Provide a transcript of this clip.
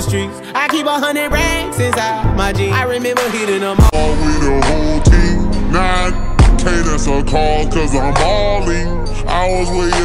streets. I keep 100 racks inside my jeans. I remember hitting them all with the whole team. 9K, that's a call, cause I'm balling. I was way